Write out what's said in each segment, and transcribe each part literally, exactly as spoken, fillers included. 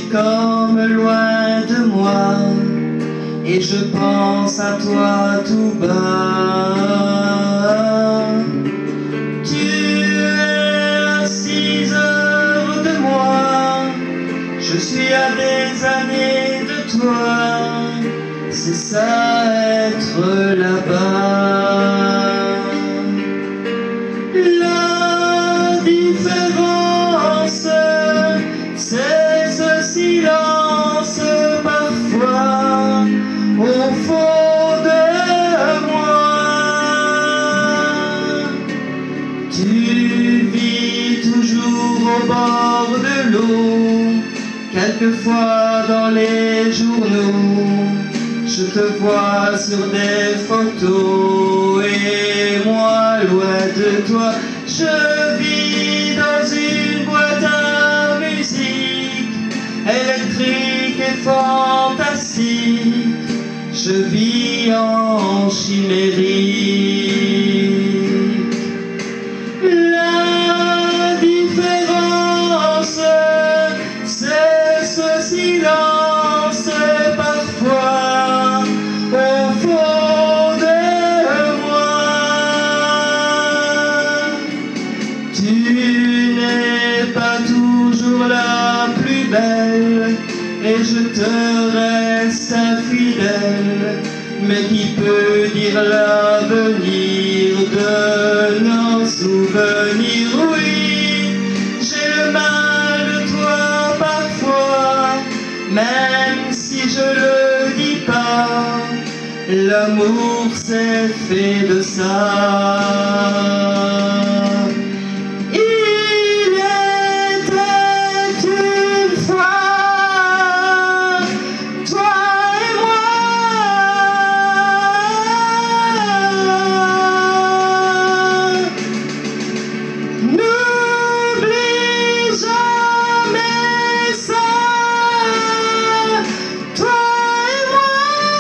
comme loin de moi, et je pense à toi tout bas. Tu es à six heures de moi, je suis à des années de toi, c'est ça être là-bas. La différence, c'est ce silence parfois au fond de moi. Tu vis toujours au bord de l'eau, quelquefois dans les journaux, je te vois sur des photos, et moi loin de toi, je vis dans une boîte à musique, électrique et fantastique, je vis en chimérique. La différence, c'est ce silence parfois au fond de moi. Tu n'es pas toujours la plus belle, et je te reste infidèle, mais qui peut dire l'avenir de nos souvenirs? Oui, j'ai le mal de toi parfois, même si je le dis pas, l'amour c'est fait de ça. Il était une fois, toi et moi, n'oublie jamais ça, toi et moi.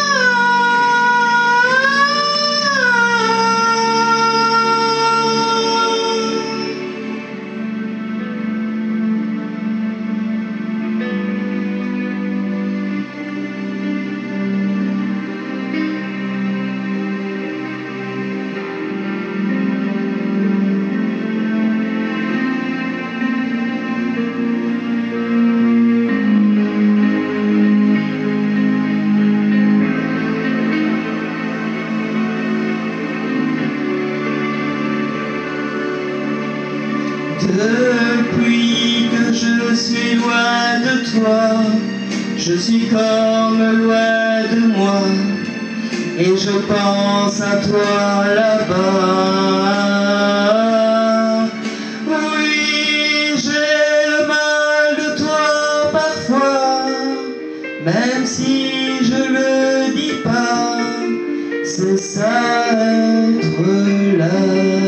Depuis que je suis loin de toi, je suis comme loin de moi, et je pense à toi là-bas. Oui, j'ai le mal de toi parfois, même si je le dis pas, c'est ça être là.